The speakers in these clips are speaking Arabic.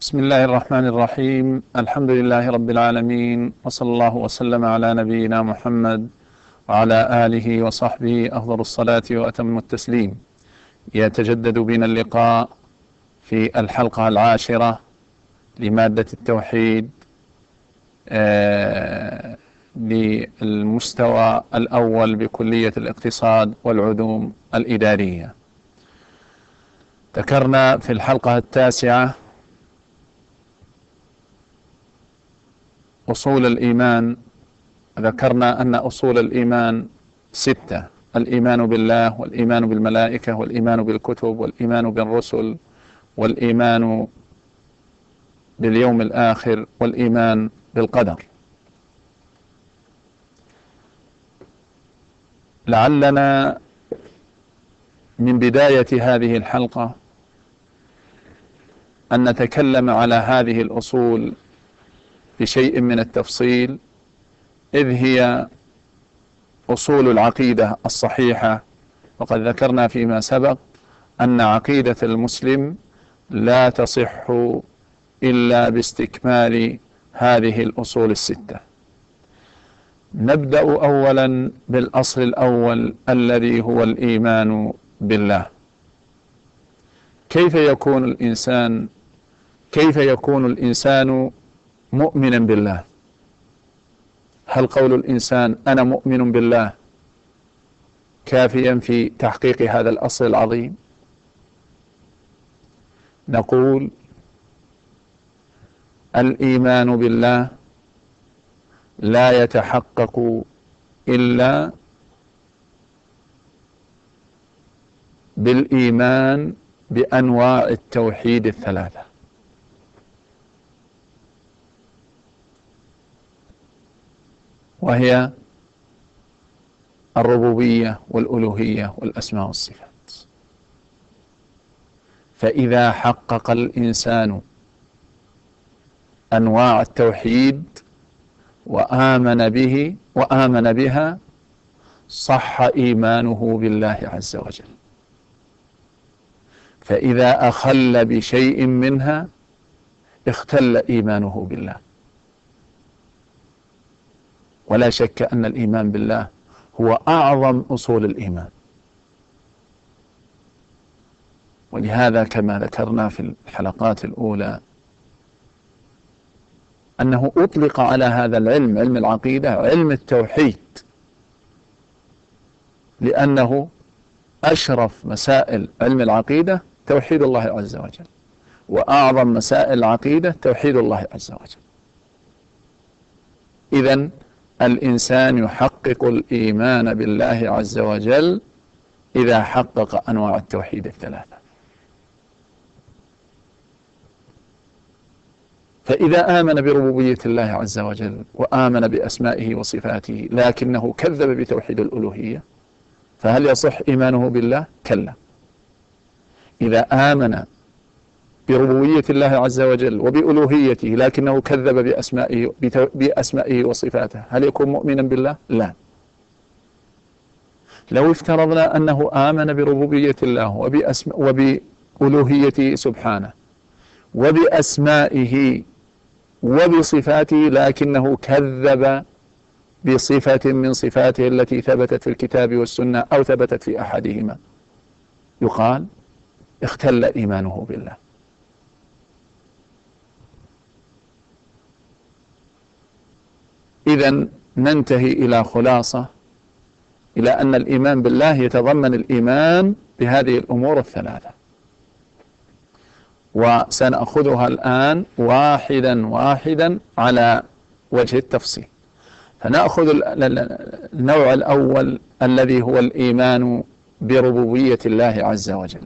بسم الله الرحمن الرحيم. الحمد لله رب العالمين، وصلى الله وسلم على نبينا محمد وعلى آله وصحبه أفضل الصلاة وأتم التسليم. يتجدد بنا اللقاء في الحلقة 10 لمادة التوحيد للمستوى الأول بكلية الاقتصاد والعلوم الإدارية. ذكرنا في الحلقة 9 أصول الإيمان. ذكرنا أن أصول الإيمان 6: الإيمان بالله، والإيمان بالملائكة، والإيمان بالكتب، والإيمان بالرسل، والإيمان باليوم الآخر، والإيمان بالقدر. لعلنا من بداية هذه الحلقة أن نتكلم على هذه الأصول بشيء من التفصيل، إذ هي أصول العقيدة الصحيحة. وقد ذكرنا فيما سبق أن عقيدة المسلم لا تصح إلا باستكمال هذه الأصول 6. نبدأ أولا بالأصل الأول الذي هو الإيمان بالله. كيف يكون الإنسان مؤمنا بالله؟ هل قول الإنسان أنا مؤمن بالله كافيا في تحقيق هذا الأصل العظيم؟ نقول الإيمان بالله لا يتحقق إلا بالإيمان بأنواع التوحيد 3، وهي الربوبية والألوهية والأسماء والصفات. فإذا حقق الإنسان أنواع التوحيد وآمن بها صح إيمانه بالله عز وجل. فإذا أخل بشيء منها اختل إيمانه بالله. ولا شك أن الإيمان بالله هو أعظم أصول الإيمان، ولهذا كما ذكرنا في الحلقات الأولى أنه أطلق على هذا العلم، علم العقيدة، علم التوحيد، لأنه أشرف مسائل علم العقيدة توحيد الله عز وجل، وأعظم مسائل العقيدة توحيد الله عز وجل. إذن الإنسان يحقق الإيمان بالله عز وجل إذا حقق أنواع التوحيد 3. فإذا آمن بربوبية الله عز وجل وآمن بأسمائه وصفاته لكنه كذب بتوحيد الألوهية، فهل يصح إيمانه بالله؟ كلا. إذا آمن بربوبية الله عز وجل وبألوهيته لكنه كذب بأسمائه وصفاته، هل يكون مؤمنا بالله؟ لا. لو افترضنا أنه آمن بربوبية الله وبألوهيته سبحانه وبأسمائه وبصفاته لكنه كذب بصفة من صفاته التي ثبتت في الكتاب والسنة أو ثبتت في أحدهما، يقال اختل إيمانه بالله. إذن ننتهي إلى خلاصة، إلى أن الإيمان بالله يتضمن الإيمان بهذه الأمور 3، وسنأخذها الآن واحدا واحدا على وجه التفصيل. فنأخذ النوع الأول الذي هو الإيمان بربوبية الله عز وجل.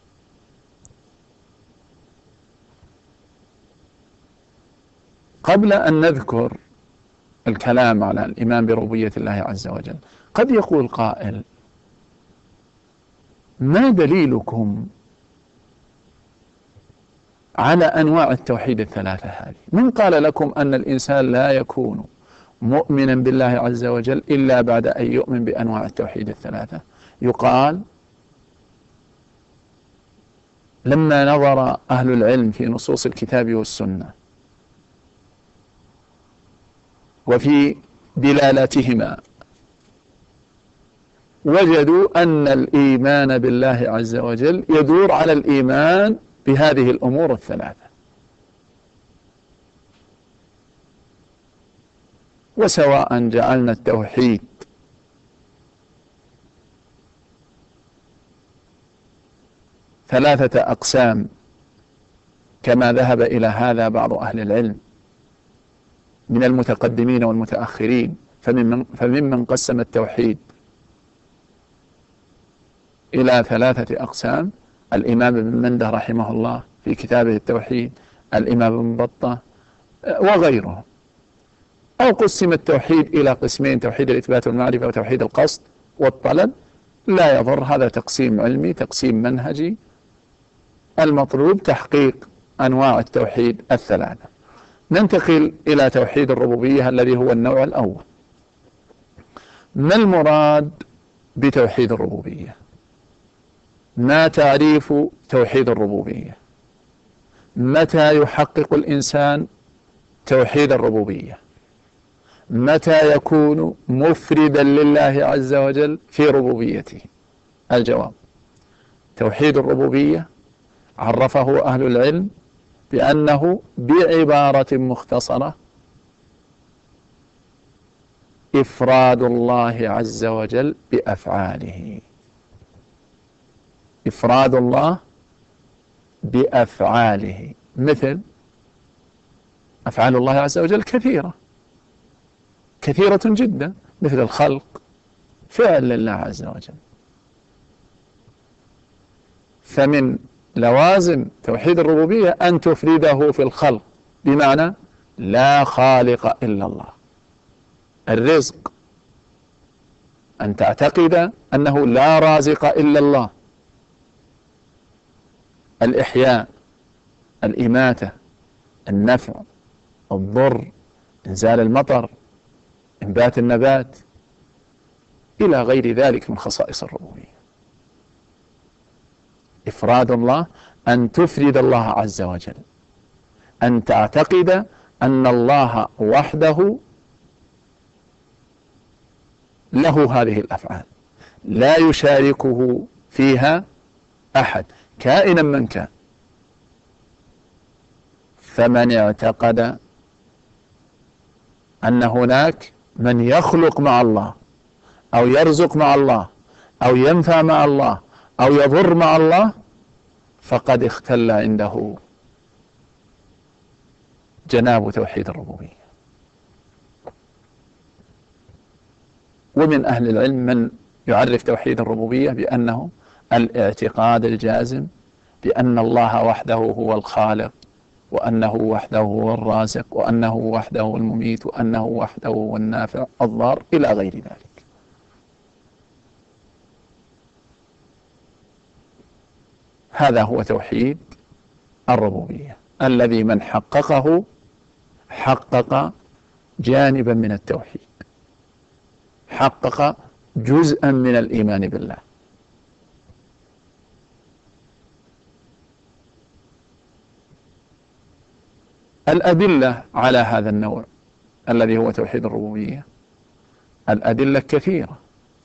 قبل أن نذكر الكلام على الإيمان بربوبية الله عز وجل، قد يقول قائل: ما دليلكم على أنواع التوحيد 3 هذه؟ من قال لكم أن الإنسان لا يكون مؤمنا بالله عز وجل إلا بعد أن يؤمن بأنواع التوحيد 3؟ يقال لما نظر أهل العلم في نصوص الكتاب والسنة وفي دلالاتهما وجدوا أن الإيمان بالله عز وجل يدور على الإيمان بهذه الأمور الثلاثة. وسواء جعلنا التوحيد ثلاثة أقسام كما ذهب إلى هذا بعض أهل العلم من المتقدمين والمتأخرين، فممن قسم التوحيد إلى ثلاثة أقسام: الإمام ابن منده رحمه الله في كتابه التوحيد، الإمام ابن بطة وغيرهم. أو قسم التوحيد إلى قسمين: توحيد الإثبات والمعرفة وتوحيد القصد والطلب. لا يضر، هذا تقسيم علمي، تقسيم منهجي، المطلوب تحقيق أنواع التوحيد الثلاثة. ننتقل إلى توحيد الربوبية الذي هو النوع الأول. ما المراد بتوحيد الربوبية؟ ما تعريف توحيد الربوبية؟ متى يحقق الإنسان توحيد الربوبية؟ متى يكون مفردا لله عز وجل في ربوبيته؟ الجواب: توحيد الربوبية عرفه أهل العلم بأنه بعبارة مختصرة إفراد الله عز وجل بأفعاله. إفراد الله بأفعاله، مثل أفعال الله عز وجل كثيرة جدا، مثل الخلق، فعل لله عز وجل. فمن لوازم توحيد الربوبية أن تفرده في الخلق، بمعنى لا خالق إلا الله. الرزق، أن تعتقد أنه لا رازق إلا الله. الإحياء، الإماتة، النفع، الضر، إنزال المطر، إنبات النبات، إلى غير ذلك من خصائص الربوبية. إفراد الله أن تفرد الله عز وجل، أن تعتقد أن الله وحده له هذه الأفعال، لا يشاركه فيها أحد كائنا من كان. فمن اعتقد أن هناك من يخلق مع الله أو يرزق مع الله أو ينفع مع الله أو يضر مع الله، فقد اختل عنده جناب توحيد الربوبية. ومن أهل العلم من يعرف توحيد الربوبية بأنه الاعتقاد الجازم بأن الله وحده هو الخالق، وأنه وحده هو الرازق، وأنه وحده هو المميت، وأنه وحده هو النافع الضار، إلى غير ذلك. هذا هو توحيد الربوبية الذي من حققه حقق جانبا من التوحيد، حقق جزءا من الإيمان بالله. الأدلة على هذا النوع الذي هو توحيد الربوبية، الأدلة كثيرة،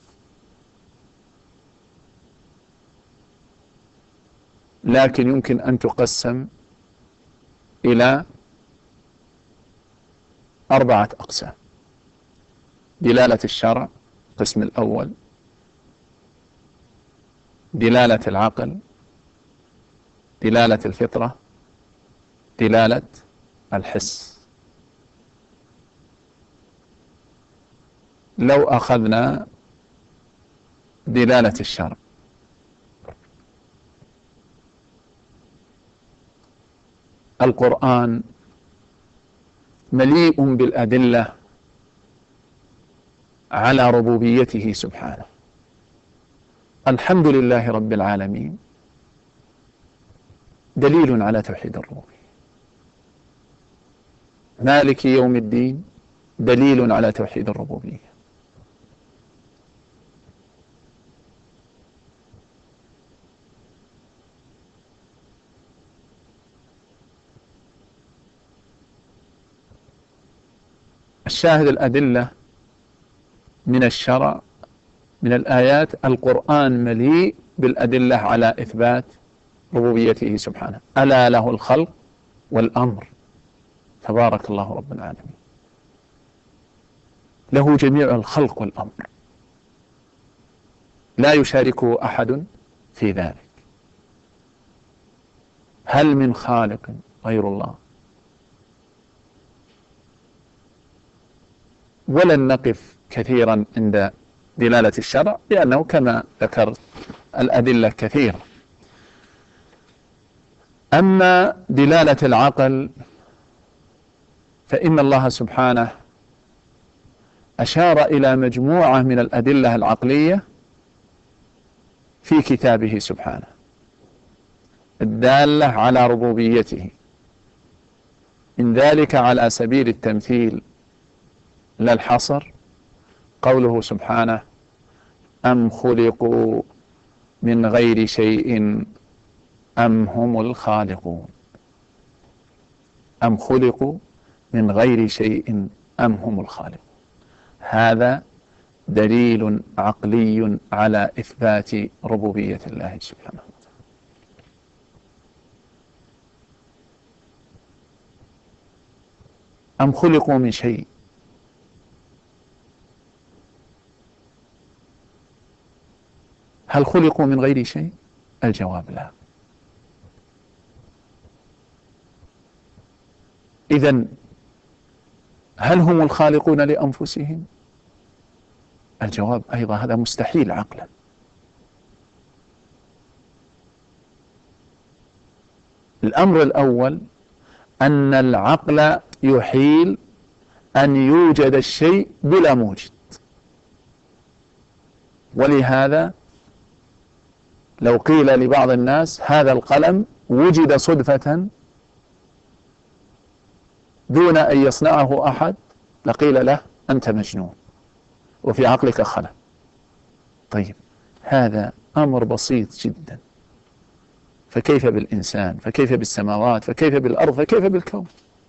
لكن يمكن أن تقسم إلى 4 أقسام: دلالة الشرع القسم الأول، دلالة العقل، دلالة الفطرة، دلالة الحس. لو أخذنا دلالة الشرع، القرآن مليء بالأدلة على ربوبيته سبحانه. الحمد لله رب العالمين دليل على توحيد الربوبية. مالك يوم الدين دليل على توحيد الربوبية. الشاهد الأدلة من الشرع من الآيات، القرآن مليء بالأدلة على إثبات ربوبيته سبحانه. ألا له الخلق والأمر، تبارك الله رب العالمين، له جميع الخلق والأمر، لا يشاركه أحد في ذلك. هل من خالق غير الله؟ ولن نقف كثيرا عند دلالة الشرع، لأنه كما ذكرت الأدلة كثيرة. أما دلالة العقل فإن الله سبحانه أشار إلى مجموعة من الأدلة العقلية في كتابه سبحانه الدالة على ربوبيته، من ذلك على سبيل التمثيل لا الحصر قوله سبحانه: أم خلقوا من غير شيء أم هم الخالقون. أم خلقوا من غير شيء أم هم الخالقون. هذا دليل عقلي على إثبات ربوبية الله سبحانه وتعالى. أم خلقوا من شيء، هل خلقوا من غير شيء؟ الجواب لا. إذن هل هم الخالقون لأنفسهم؟ الجواب أيضا هذا مستحيل عقلا. الأمر الأول أن العقل يحيل أن يوجد الشيء بلا موجد، ولهذا لو قيل لبعض الناس هذا القلم وجد صدفة دون أن يصنعه أحد لقيل له أنت مجنون وفي عقلك خلل. طيب هذا أمر بسيط جدا، فكيف بالإنسان؟ فكيف بالسماوات؟ فكيف بالأرض؟ فكيف بالكون؟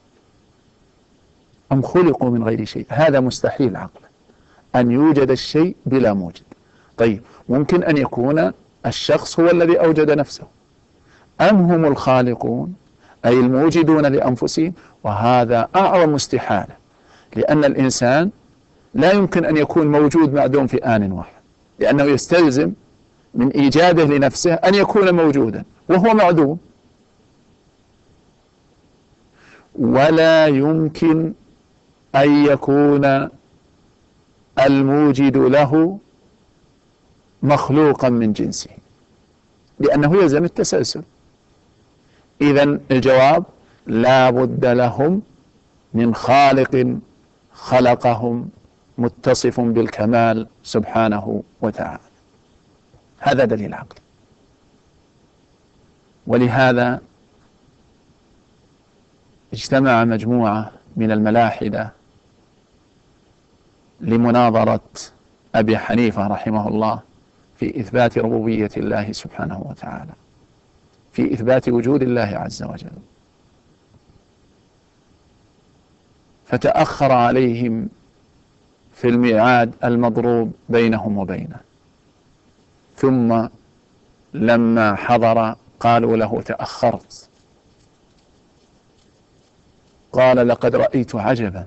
أم خلقوا من غير شيء، هذا مستحيل عقلا أن يوجد الشيء بلا موجد. طيب ممكن أن يكون الشخص هو الذي أوجد نفسه. أم هم الخالقون أي الموجدون لأنفسهم، وهذا أعظم استحالة، لأن الإنسان لا يمكن أن يكون موجود معدوم في آن واحد، لأنه يستلزم من إيجاده لنفسه أن يكون موجودا وهو معدوم، ولا يمكن أن يكون الموجد له مخلوقا من جنسه، لأنه يلزم التسلسل. إذن الجواب لا بد لهم من خالق خلقهم متصف بالكمال سبحانه وتعالى. هذا دليل عقلي. ولهذا اجتمع مجموعة من الملاحدة لمناظرة أبي حنيفة رحمه الله في إثبات ربوبية الله سبحانه وتعالى، في إثبات وجود الله عز وجل، فتأخر عليهم في الميعاد المضروب بينهم وبينه، ثم لما حضر قالوا له تأخرت. قال لقد رأيت عجبا،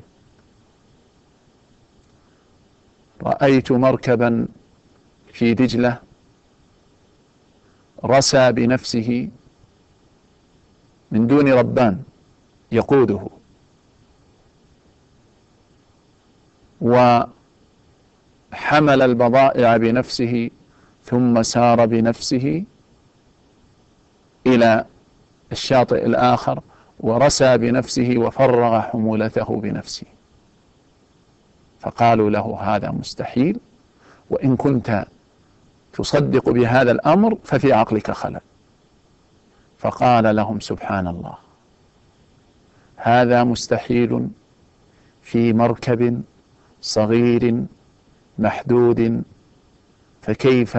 رأيت مركبا في دجلة رسى بنفسه من دون ربان يقوده، وحمل البضائع بنفسه ثم سار بنفسه إلى الشاطئ الآخر ورسى بنفسه وفرغ حمولته بنفسه. فقالوا له هذا مستحيل، وإن كنت تصدق بهذا الأمر ففي عقلك خلل. فقال لهم سبحان الله، هذا مستحيل في مركب صغير محدود، فكيف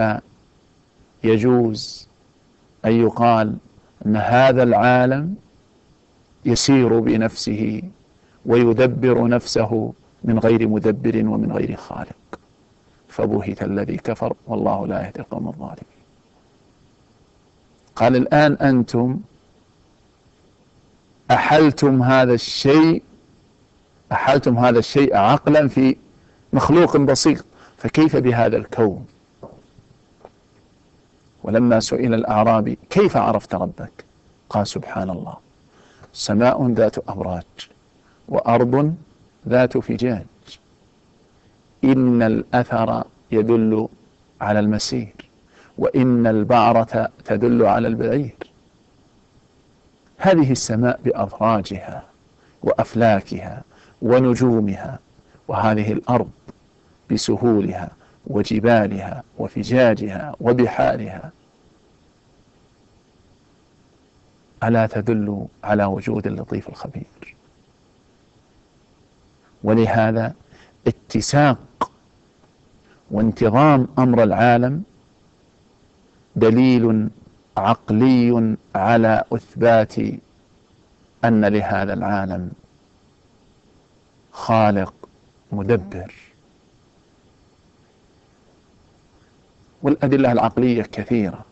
يجوز أن يقال أن هذا العالم يسير بنفسه ويدبر نفسه من غير مدبر ومن غير خالق، فبهت الذي كفر والله لا يهدي القوم الظالمين. قال الآن أنتم أحلتم هذا الشيء عقلا في مخلوق بسيط، فكيف بهذا الكون؟ ولما سئل الأعرابي كيف عرفت ربك؟ قال سبحان الله، سماء ذات أبراج وأرض ذات فجاج، إن الأثر يدل على المسير، وإن البعرة تدل على البعير. هذه السماء بأفراجها وأفلاكها ونجومها، وهذه الأرض بسهولها وجبالها وفجاجها وبحارها، ألا تدل على وجود اللطيف الخبير؟ ولهذا اتساق وانتظام أمر العالم دليل عقلي على إثبات أن لهذا العالم خالق مدبر. والأدلة العقلية كثيرة،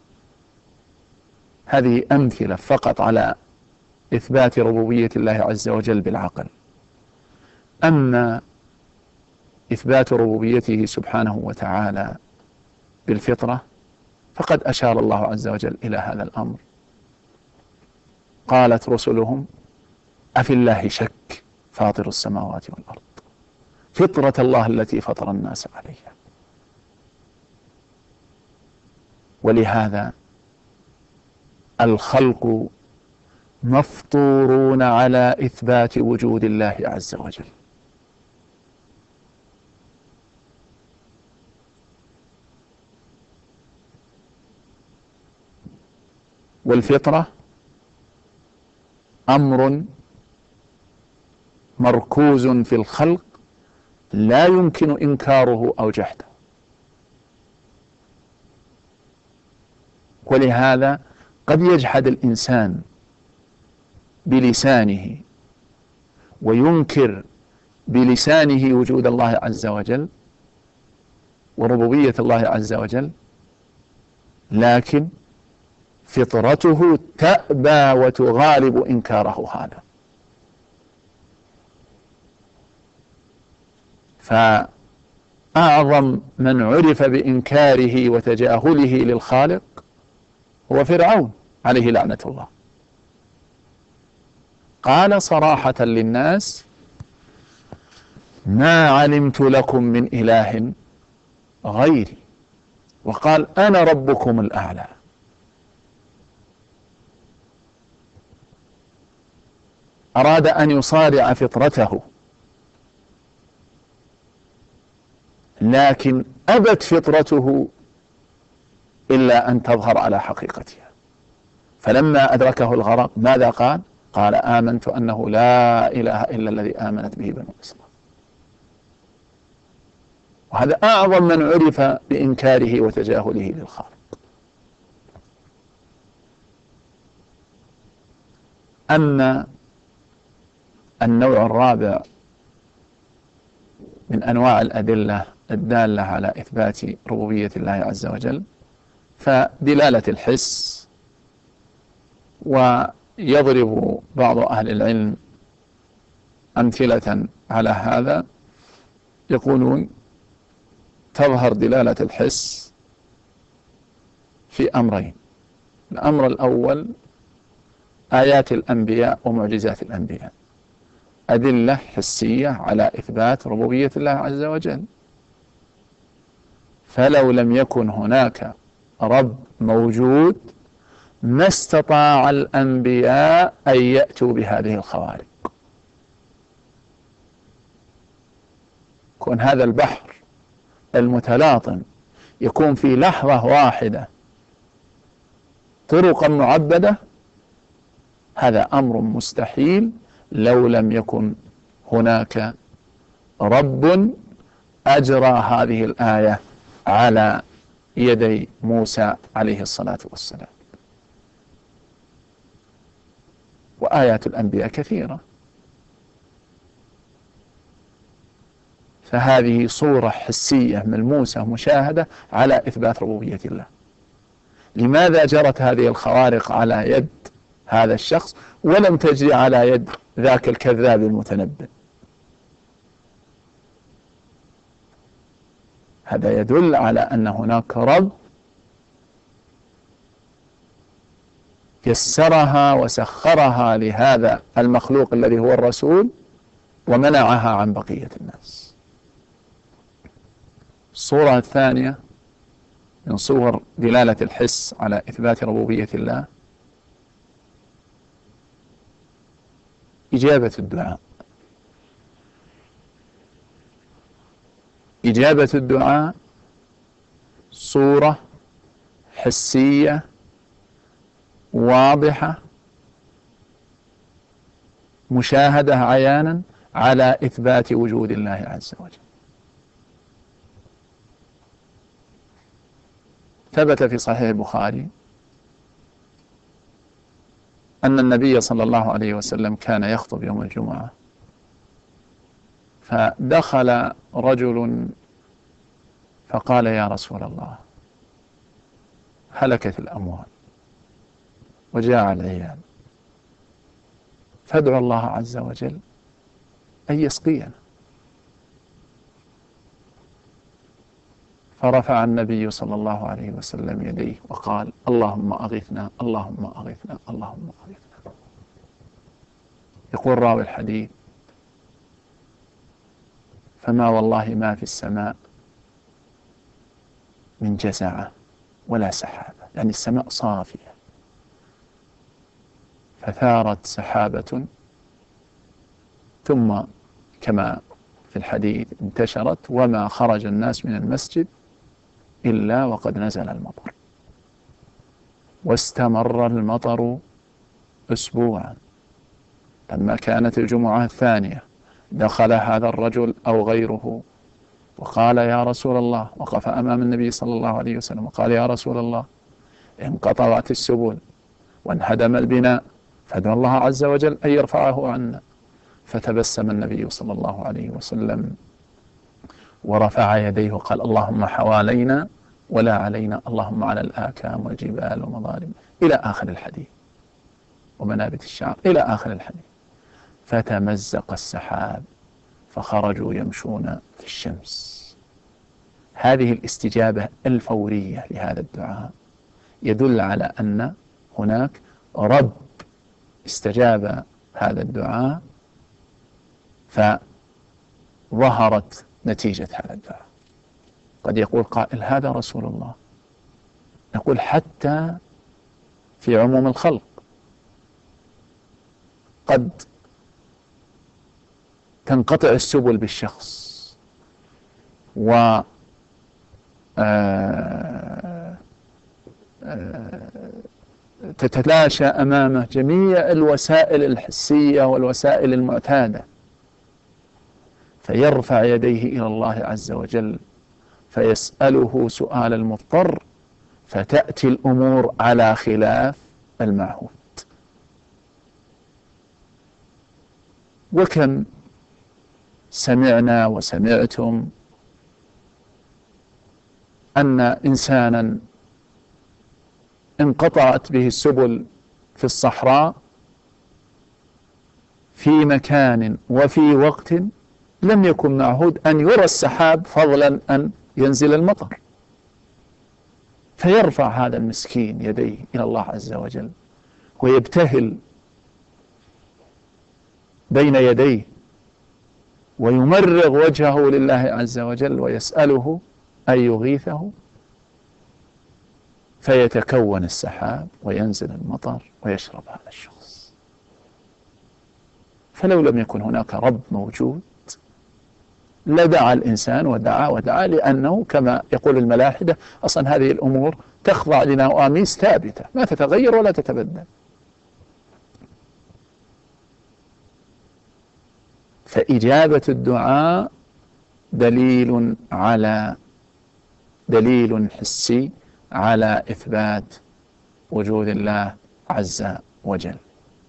هذه أمثلة فقط على إثبات ربوبية الله عز وجل بالعقل. أما إثبات ربوبيته سبحانه وتعالى بالفطرة فقد أشار الله عز وجل إلى هذا الأمر. قالت رسلهم أفي الله شك فاطر السماوات والأرض فطرة الله التي فطر الناس عليها. ولهذا الخلق مفطورون على إثبات وجود الله عز وجل. والفطرة أمر مركوز في الخلق لا يمكن إنكاره أو جحده. ولهذا قد يجحد الإنسان بلسانه وينكر بلسانه وجود الله عز وجل وربوبية الله عز وجل، لكن فطرته تأبى وتغالب إنكاره هذا. فأعظم من عرف بإنكاره وتجاهله للخالق هو فرعون عليه لعنة الله. قال صراحة للناس ما علمت لكم من إله غيري، وقال أنا ربكم الأعلى. أراد أن يصارع فطرته، لكن أبت فطرته إلا أن تظهر على حقيقتها. فلما أدركه الغرق ماذا قال؟ قال آمنت أنه لا إله إلا الذي آمنت به بنو إسرائيل. وهذا أعظم من عرف بإنكاره وتجاهله للخالق. أما النوع الرابع من أنواع الأدلة الدالة على إثبات ربوبية الله عز وجل فدلالة الحس. ويضرب بعض أهل العلم أمثلة على هذا، يقولون تظهر دلالة الحس في أمرين. الأمر الأول آيات الأنبياء ومعجزات الأنبياء، أدلة حسية على إثبات ربوبية الله عز وجل. فلو لم يكن هناك رب موجود ما استطاع الأنبياء أن يأتوا بهذه الخوارق. كون هذا البحر المتلاطم يكون في لحظة واحدة طرقا معبدة، هذا أمر مستحيل لو لم يكن هناك رب أجرى هذه الآية على يدي موسى عليه الصلاة والسلام. وآيات الأنبياء كثيرة. فهذه صورة حسية ملموسة مشاهدة على إثبات ربوبية الله. لماذا جرت هذه الخوارق على يد هذا الشخص ولم تجري على يد ذاك الكذاب المتنبئ؟ هذا يدل على أن هناك رب يسرها وسخرها لهذا المخلوق الذي هو الرسول ومنعها عن بقية الناس. الصورة الثانية من صور دلالة الحس على إثبات ربوبية الله إجابة الدعاء. إجابة الدعاء صورة حسية واضحة مشاهدة عيانا على إثبات وجود الله عز وجل. ثبت في صحيح البخاري أن النبي صلى الله عليه وسلم كان يخطب يوم الجمعة، فدخل رجل فقال: يا رسول الله، هلكت الأموال وجاع العيال، فادعوا الله عز وجل أن يسقينا. فرفع النبي صلى الله عليه وسلم يديه وقال: اللهم أغثنا، اللهم أغثنا، اللهم أغثنا. يقول راوي الحديث: فما والله ما في السماء من جزعة ولا سحابة، يعني السماء صافية، فثارت سحابة ثم كما في الحديث انتشرت، وما خرج الناس من المسجد إلا وقد نزل المطر، واستمر المطر أسبوعا. لما كانت الجمعة الثانية دخل هذا الرجل أو غيره وقال: يا رسول الله، وقف أمام النبي صلى الله عليه وسلم وقال: يا رسول الله، انقطعت السبل وانهدم البناء، فادعو الله عز وجل أن يرفعه عنا. فتبسم النبي صلى الله عليه وسلم ورفع يديه وقال: اللهم حوالينا ولا علينا، اللهم على الآكام والجبال ومضارب، إلى آخر الحديث، ومنابت الشعر، إلى آخر الحديث. فتمزق السحاب فخرجوا يمشون في الشمس. هذه الاستجابة الفورية لهذا الدعاء يدل على أن هناك رب استجاب هذا الدعاء فظهرت نتيجة هذا الدعاء. قد يقول قائل: هذا رسول الله. نقول: حتى في عموم الخلق قد تنقطع السبل بالشخص و تتلاشى أمامه جميع الوسائل الحسية والوسائل المعتادة، فيرفع يديه إلى الله عز وجل فيسأله سؤال المضطر، فتأتي الأمور على خلاف المعهود. وكم سمعنا وسمعتم أن إنسانا انقطعت به السبل في الصحراء في مكان وفي وقت لم يكن معهود أن يرى السحاب، فضلا أن ينزل المطر، فيرفع هذا المسكين يديه إلى الله عز وجل ويبتهل بين يديه ويمرغ وجهه لله عز وجل ويسأله أن يغيثه، فيتكون السحاب وينزل المطر ويشرب هذا الشخص. فلو لم يكن هناك رب موجود لدعا الإنسان ودعا، لأنه كما يقول الملاحدة أصلا هذه الأمور تخضع لنواميس ثابتة ما تتغير ولا تتبدل. فإجابة الدعاء دليل حسي على إثبات وجود الله عز وجل.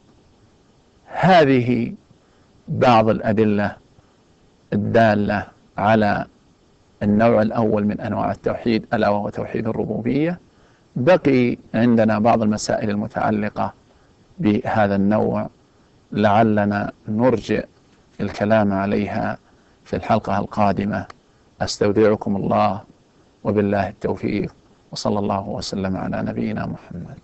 هذه بعض الأدلة الدالة على النوع الأول من أنواع التوحيد، ألا وهو توحيد الربوبية. بقي عندنا بعض المسائل المتعلقة بهذا النوع لعلنا نرجع الكلام عليها في الحلقة القادمة. أستودعكم الله، وبالله التوفيق، وصلى الله وسلم على نبينا محمد.